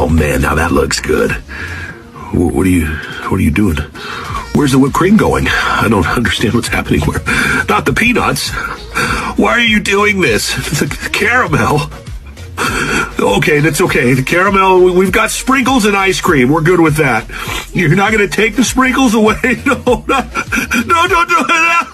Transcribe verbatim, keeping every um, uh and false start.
Oh man, now that looks good. Wh- What are you, what are you doing? Where's the whipped cream going? I don't understand what's happening. Where? Not the peanuts. Why are you doing this? The caramel. Okay, that's okay. The caramel, we- we've got sprinkles and ice cream. We're good with that. You're not going to take the sprinkles away? No, no, no, no, no, no.